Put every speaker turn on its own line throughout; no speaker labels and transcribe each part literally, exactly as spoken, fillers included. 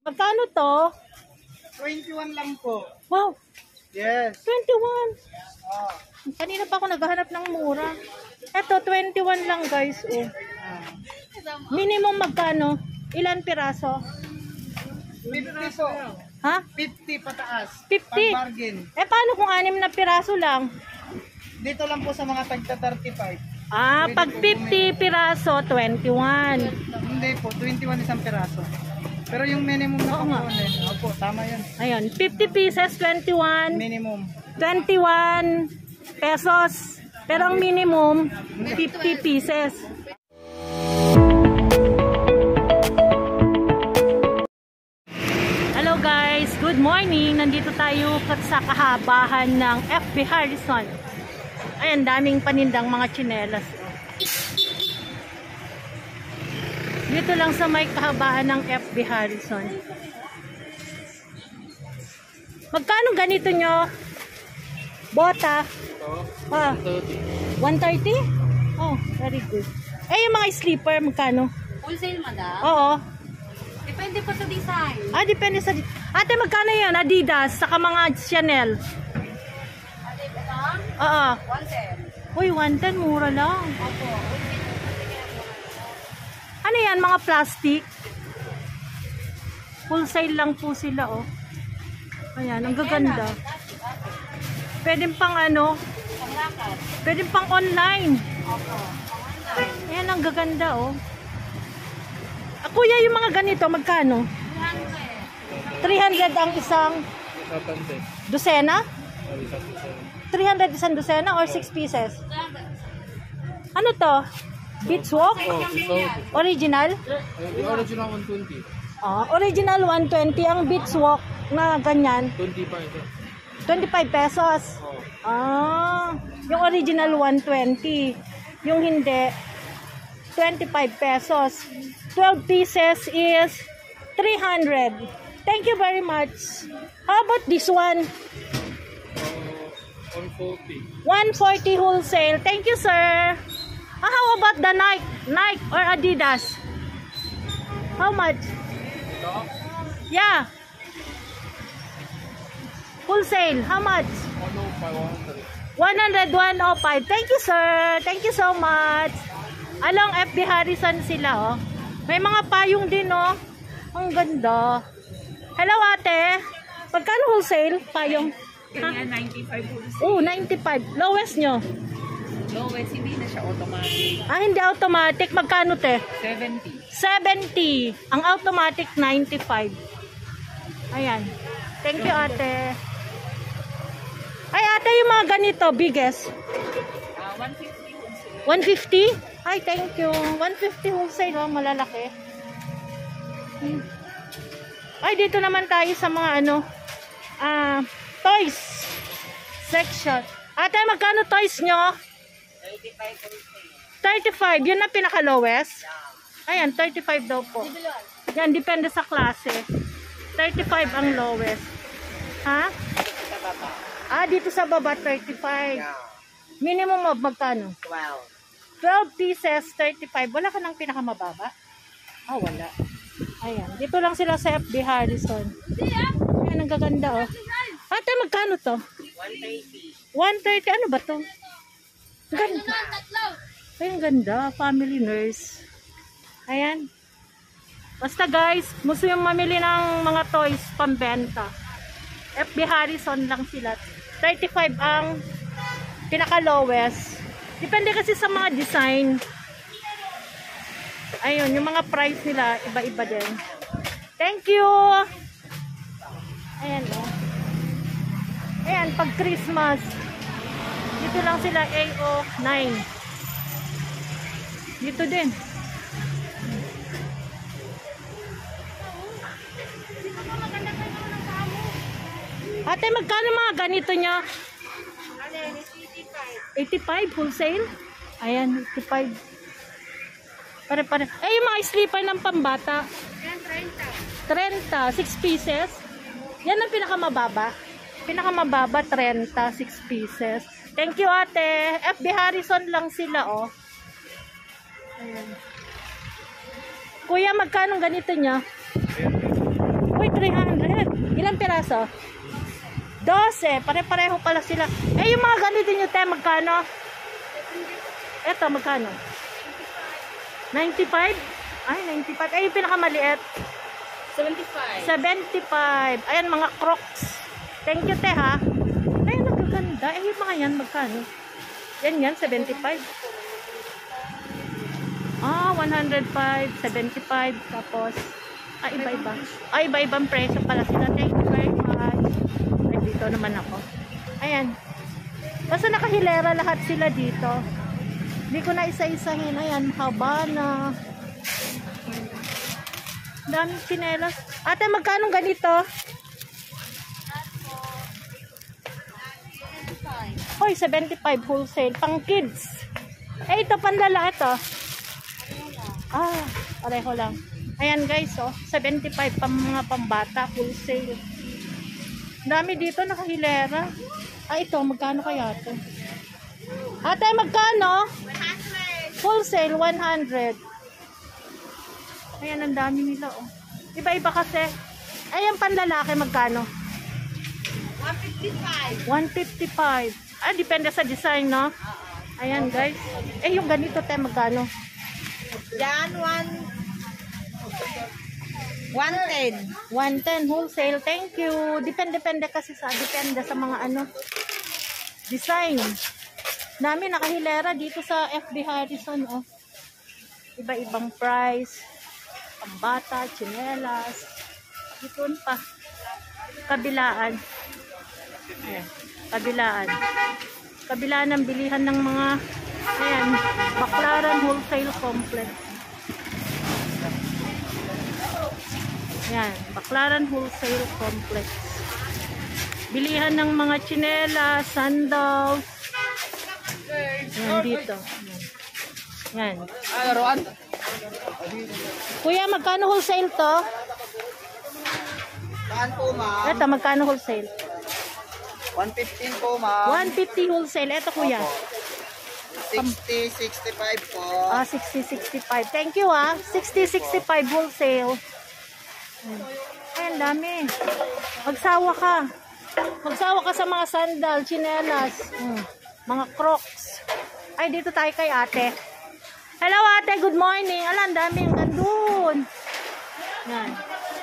Magkano to?
twenty-one lang po.
Wow,
Yes.
twenty-one.
Oh.
Kanina pa ako naghahanap ng mura. Eto, twenty-one lang guys. Oh. Minimum magkano? Ilan piraso?
fifty po.
Ha?
fifty pataas.
fifty?
Pag bargain.
Eh paano kung anim na piraso lang?
Dito lang po sa mga tagta thirty-five.
Ah, pag fifty piraso, twenty-one.
Hindi po, twenty-one isang piraso. Pero yung minimum na
Oo nga.
component, opo, tama yun.
Ayun, fifty pieces, twenty-one.
Minimum.
twenty-one pesos. Pero ang minimum, fifty pieces. Hello guys, good morning. Nandito tayo sa kahabahan ng F B Harrison. Ayan, daming panindang mga tsinelas. Dito lang sa may kahabahan ng F B Harrison. Magkano ganito nyo? Bota? Ah, one thirty? Oh, very good. Eh, yung mga sleeper, magkano?
Wholesale, madam?
Oo.
Depende po sa design.
Ah, depende sa... Ate, magkano yan? Adidas, saka mga Chanel.
Ate, madam?
Oo.
one ten.
Uy, one ten, mura lang.
Opo.
Ano yan, mga plastic? Wholesale lang po sila, oh. Ayan, ang gaganda. Pwede pang ano,
Panglakas.
pwede pang online.
Opo.
Ayan, ang gaganda, oh. Ah, kuya, yung mga ganito, magkano? three hundred ang isang dosena? three hundred isang dosena or six pieces? Ano to? Beachwalk? Original?
The original one twenty.
Ah, original one twenty ang beachwalk na ganyan.
twenty-five.
twenty-five pesos. Ah, yung original one twenty. Yung hindi, twenty-five pesos. twelve pieces is three hundred. Thank you very much. How about this one?
one forty.
one forty wholesale. Thank you, sir. Ah, how about the Nike? Nike or Adidas? How much? Yeah. Wholesale. How much? one hundred, one oh five. Thank you, sir. Thank you so much. Along F B Harrison sila, oh. May mga payong din, oh. Ang ganda. Hello, ate. Pagkano wholesale? Payong?
Ganyan, ninety-five wholesale.
Oh, ninety-five. Lowest nyo?
Lowest, hindi na siya automatic.
Ah, hindi automatic. Magkano, te?
seventy.
seventy. Ang automatic, ninety-five. Ayan. Thank you, ate. Ay, ate, yung mga ganito, biggest.
Uh, one fifty wholesale.
one fifty? Ay, thank you. one fifty wholesale, oh, malalaki. Hmm. Ay, dito naman tayo sa mga ano, ah, toys section. Ate, magkano toys nyo?
thirty-five wholesale.
thirty-five. Yun na pinaka-lowest? Ayan, thirty-five daw po. Yan, depende sa klase. thirty-five ang lowest. Ha?
Sa baba.
Ah, dito sa baba, thirty-five. Minimum of magkano?
twelve.
twelve pieces, thirty-five. Wala ka ng pinakamababa? Ah, wala. Ayan. Dito lang sila sa F B Harrison. Ayan, ang gaganda, oh. Ate, magkano to?
one thirty.
one thirty. Ano ba to? Ganda. Ay, ang ganda. Family nurse. Ayan. Basta guys, gusto yung mamili ng mga toys pambenta. F B Harrison lang sila. thirty-five ang pinaka-lowest. Depende kasi sa mga design. Ayun, yung mga price nila, iba-iba din. Thank you! Ayan, oh. Ayan, pag Christmas, dito lang sila A O nine. Dito din. Ate, magkano mga ganito niya? eighty-five wholesale? Ayan, eighty-five. Pare-pare. Eh, yung mga sleeper ng pambata. thirty. six pieces. Yan ang pinakamababa. Pinakamababa, thirty, six pieces. Thank you, ate. F B Harrison lang sila, oh. Ayan. Kuya, magkano ganito niya? Uy, three hundred. Ilang piraso? twelve. Pare-pareho pala sila. Eh, yung mga ganito nyo, te, magkano? Eto, magkano? ninety-five? Ay, ninety-five. Ay, yung pinakamaliit.
seventy-five.
seventy-five. Ayan, mga Crocs. Thank you, te, ha? Ay, nagaganda. Eh, yung mga yan, magkano? Yan yan, seventy-five. Ah, one hundred five, seventy-five. Tapos, ah, iba-iba. Ah, iba-ibang presyo pala sila. Thank you very much. Ay, dito naman ako. Ayan. Basta nakahilera lahat sila dito. Hindi ko na isa-isahin. Ayan, Habana. Daming chinelas. Ate, magkano ganito? Hoy, seventy-five wholesale. Pang kids. Eh, ito panlala ito. Ah, pareho lang. Ayan guys, oh. seventy-five pang mga pambata. Wholesale. Dami dito nakahilera. Ah, ito. Magkano kaya ito? Ate, magkano?
one hundred.
Wholesale, one hundred. Ayan, ang dami nila, oh. Iba-iba kasi. Ayan, panlalaki, magkano?
one fifty-five.
one fifty-five. Ah, depende sa design, no? Ayan, guys. Eh, yung ganito, te, magkano?
Yan, one. one ten.
one ten wholesale. Thank you. Depende-depende kasi sa, depende sa mga ano, design. Dami nakahilera dito sa F B Harrison, oh. Iba-ibang price. Pambata, chinelas. Dito pa. Kabilaan. Ayan. Kabilaan. Kabilaan ng bilihan ng mga, ayan, Baclaran Wholesale Complex. Ayan, Baclaran Wholesale Complex. Bilihan ng mga chinelas, sandals. Ayan, dito. Ayan.
Ah, Roan.
Kuya, magkano wholesale to?
Saan po, ma'am?
Ito, magkano wholesale?
one fifteen po, ma'am.
one fifty wholesale. Ito, kuya.
sixty, sixty-five po.
Ah, sixty, sixty-five. Thank you, ah. sixty, sixty-five wholesale. Ayan. Ayan, dami. Magsawa ka. Magsawa ka sa mga sandal, chinelas, hmm, mga Crocs. Ay, dito tayo kay ate. Hello, ate. Good morning. Alam, dami yung nandun. Yan.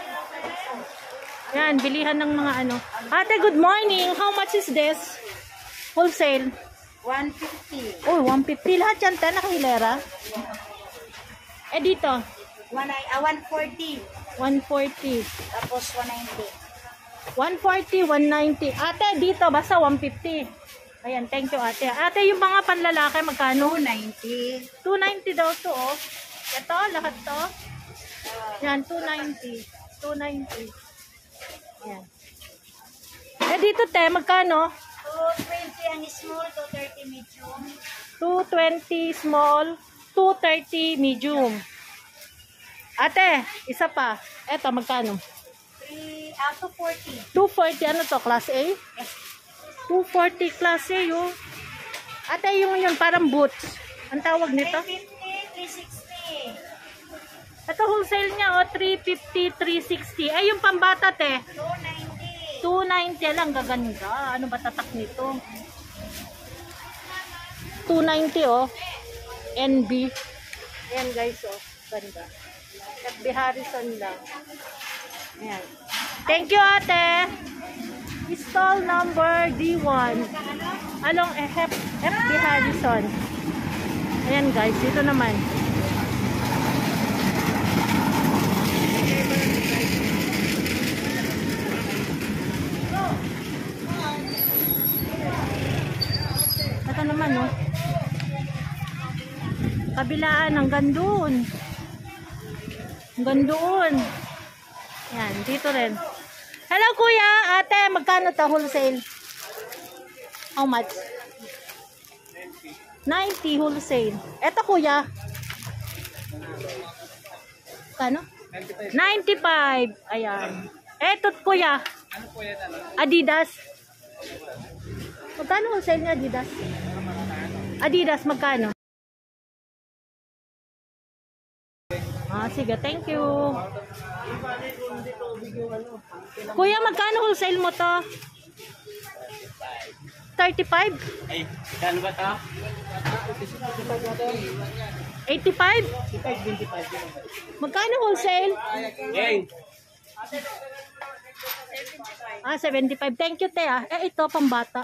Yan, bilihan ng mga ano. Ate, good morning. How much is this? Wholesale.
one fifty.
Oh, one fifty. Lahat yan, te, nakahilera. Eh, dito.
one, uh, one forty.
one forty.
Tapos one ninety.
one forty, one ninety. Ate, dito, basta one fifty. Ayan, thank you, ate. Ate, yung mga panlalaki, magkano?
two ninety.
two ninety daw to, oh. Ito, lahat to. Yan, two ninety. two ninety. Ayan. Eh, dito, te, magkano?
two twenty ang small, two thirty medium.
two twenty small, two thirty medium. Ate, isa pa. Eto, magkano?
three, uh, two forty.
two forty, ano to? Class A? two forty Class A, oh. Ate, yung yun, parang boots. Ang tawag nito?
three fifty, three sixty.
Ito, wholesale niya, oh. three fifty, three sixty. Ay, yung pambata, te.
two ninety.
two ninety lang, gaganda. Ano ba tatak nito? two ninety, oh. N B. Ayan, guys, oh. Ganda. F B Harrison lang. Ayan. Thank you, ate. Stall number D one. Along F B Harrison. Ayan, guys. Dito naman. Ito naman, oh. Kabilaan, hanggang doon. Hanggang doon. Yan, dito rin. Hello, kuya. Ate, magkano to wholesale? How much? ninety wholesale. Ito, kuya. Kano? ninety-five. Ayan. Ito, kuya.
Ano po yan? Ano?
Adidas. Magkano wholesale niya, Adidas? Adidas, magkano? Ah, sige. Thank you. Kuya, magkano wholesale mo to? thirty-five?
Ay, kano ba to?
eighty-five? Magkano wholesale?
Gang.
Ah, seventy-five. Thank you, te ah. Eh, ito, pambata.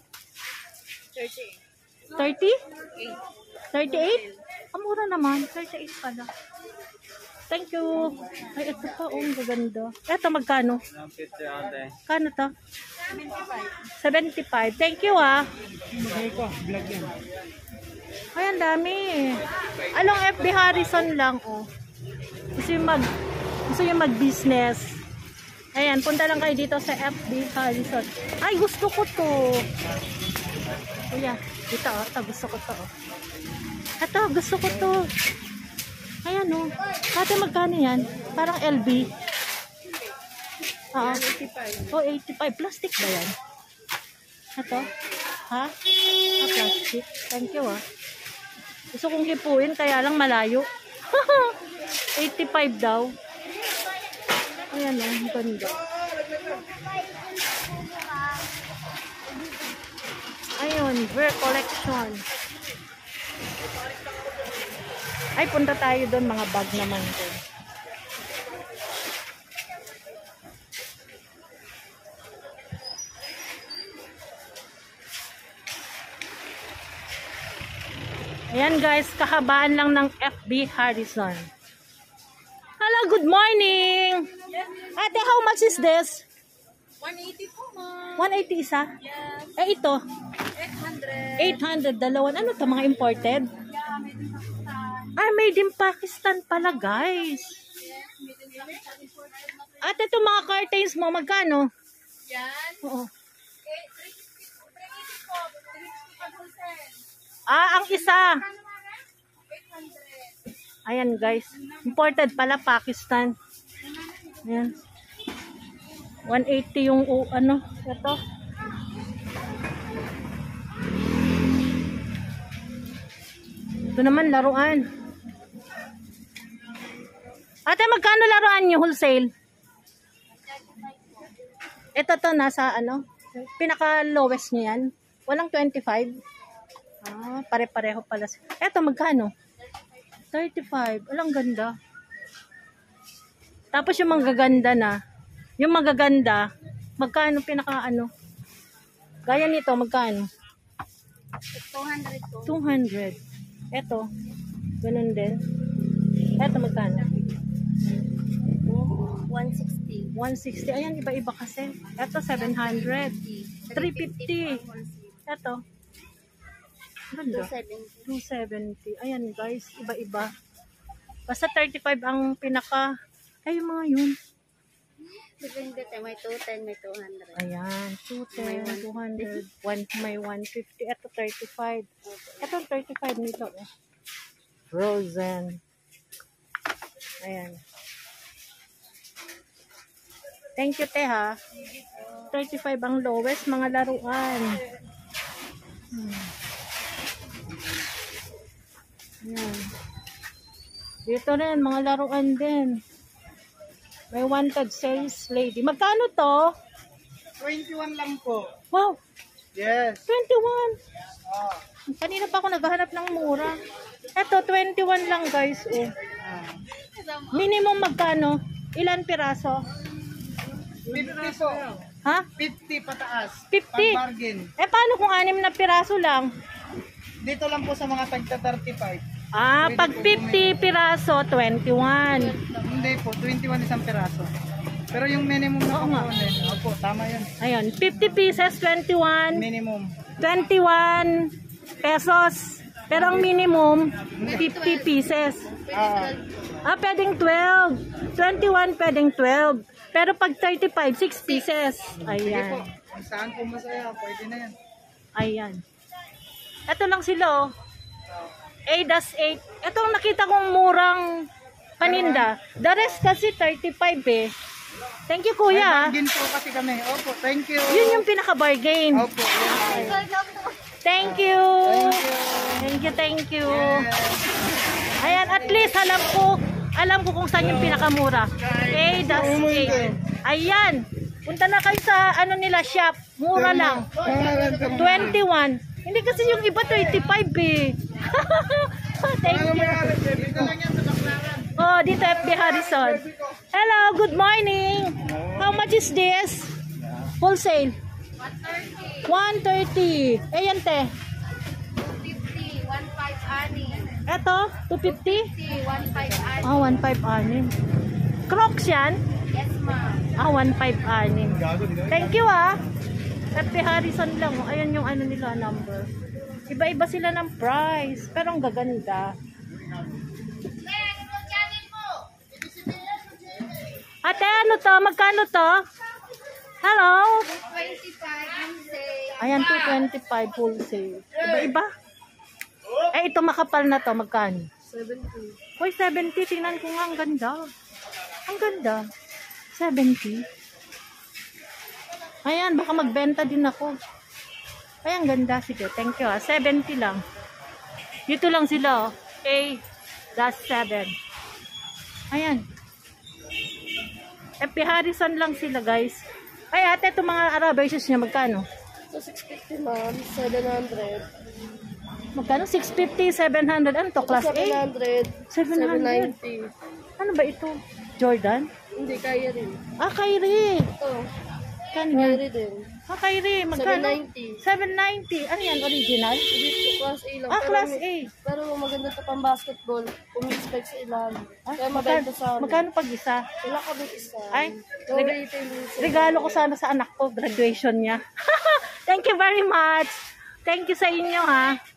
thirty? thirty-eight? Ang mura naman. thirty-eight pala. Thank you. Ay, ito pa. Oh, ang gaganda. Ito, magkano? Kano to? seventy-five. Thank you, ah. Ay, ang dami. Along F B Harrison lang, oh. Gusto yung mag, gusto yung mag-business. Ayan, punta lang kayo dito sa F B Harrison. Ay, gusto ko to. Kuya, dito, oh. Ito, gusto ko to, oh. Ito, gusto ko to. Ayan, oh. Ate, magkano yan? Parang L B. Oo. Oh, eighty-five. Plastic ba yan? Ito? Ha? Ah, plastic. Thank you, ah. Gusto kong hipuin, kaya lang malayo. eighty-five daw. Ayan, oh. Ang ganda. Ayun, Ver Collection. Ay, punta tayo doon, mga bag naman doon. Ayan guys, kahabaan lang ng F B Harrison. Hello, good morning! Ate, how much is this?
one eighty po, ma'am.
one eighty isa?
Yes.
Eh, ito?
eight hundred.
eight hundred, dalawan. Ano to, mga imported?
Yeah, made in Pakistan.
Ah, made in Pakistan pala, guys.
Yes, made in Pakistan. Imported material.
Ate, ito mga curtains mo, magkano?
Yan.
Oo.
Okay, three fifty po. three eighty po. three fifty pag wholesale.
Ah, ang isa.
eight hundred.
Ayan, guys. Imported pala, Pakistan. Ayan. one eighty yung, uh, ano, ito. Ito naman, laruan. Ate, magkano laruan nyo, wholesale? Ito to, nasa, ano, pinaka-lowest nyo yan. Walang twenty-five. Ah, pare-pareho pala. Ito, magkano? thirty-five. Alang ganda. Tapos yung magaganda na, yung magaganda, magkano pinaka ano? Gaya nito, magkano?
two hundred po.
two hundred. Ito, ganun din. Ito, magkano?
one sixty.
one sixty. Ayan, iba-iba kasi. Ito, seven hundred. three fifty. Ito. Ganda. two seventy. Ayan, guys, iba-iba. Basta thirty-five ang pinaka. Ay, yung mga yun.
Depende tayo. May two ten, may two hundred.
Ayan, two ten, two hundred, one, may one fifty, ito thirty-five. Ito thirty-five nito. Eh. Frozen. Ayan. Thank you, te, ha. thirty-five ang lowest, mga laruan. Hmm. Ayan. Dito rin, mga laruan din. May wanted sales lady. Magkano to?
twenty-one lang po.
Wow,
Yes.
twenty-one.
Ah.
Kanina pa ako naghahanap ng mura. Eto, twenty-one lang guys. Oh.
Ah.
Minimum magkano? Ilan piraso?
fifty po.
Ha?
fifty pataas.
fifty?
Pag bargain.
Eh, paano kung anim na piraso lang?
Dito lang po sa mga tagta thirty-five.
Ah, pag fifty piraso, twenty-one.
Hindi po, twenty-one isang peraso. Pero yung minimum na
Oo nga.
component, opo, tama yun.
Ayun, fifty pieces, twenty-one.
Minimum.
twenty-one pesos. Pero ang minimum, fifty pieces.
Ah,
Ah, pwedeng twelve. twenty-one, pwedeng twelve. Pero pag thirty-five, six pieces.
sige po.
Ayan.
Kung saan po masaya, pwede na yan.
Ayan. Ito lang sila, oh. eight dash eight. Ito ang nakita kong murang paninda. The rest kasi thirty-five eh. Thank you,
May
kuya. ah.
bargain po kasi kami. Opo, thank you.
Yun yung pinaka-bargain.
Opo, yun.
Thank you.
Thank you.
Thank you, thank you.
Yes.
Ayan, at least alam ko Alam ko kung saan yung pinakamura. A, das A. Ayan. Punta na kayo sa ano nila shop. Mura lang. twenty-one. Hindi kasi yung iba twenty-five eh. Thank you. Oh, dito F B Harrison. Hello, good morning. How much is this? Wholesale. one thirty. Ayan te.
fifty, one five ani.
Eto, two fifty.
one five ani.
Ah, one five anin. Crocs yan?
Yes, ma'am.
Ah, one five anin. Thank you ah. F B Harrison lang. Oh. Ayan yung ano nila, number. Iba-iba sila ng price. Pero ang gaganda. Ate, ano to? Magkano to? Hello?
twenty-five ang sale.
Ayan, two twenty-five wholesale. Iba-iba. Eh, ito makapal na to. Magkano?
seventy.
Uy, seventy. Tingnan ko nga. Ang ganda. Ang ganda. seventy. Ayan, baka magbenta din ako. Ay, ang ganda. Sige, thank you ah. seventy lang. Dito lang sila oh. A, that's seven. Ayan. F B Harrison lang sila guys. Ay, ate, itong mga Arabay shoes niya, magkano?
So, six fifty, ma'am. seven hundred.
Magkano? six fifty, seven hundred. Ano to? Class
seven
A?
hundred.
seven hundred.
ninety.
Ano ba ito? Jordan?
Hindi, kaya rin.
Ah, Kyrie.
Ito,
Kanya?
kaya din.
Ah, Kyrie.
seven
Magkano?
ninety.
seven ninety. Ano yan? Original?
Dito, class A lang.
Ah,
Pero
class
may-
A.
Pero maganda ito pang basketball. Umi-spike sa ilalim.
Ah,
Kaya
magkano,
mabenta sa amin.
magkano pag isa?
Wala kami isa.
Ay,
No
rega-
retailing sale.
regalo ko sana sa anak ko, graduation niya. Thank you very much. Thank you sa inyo ha.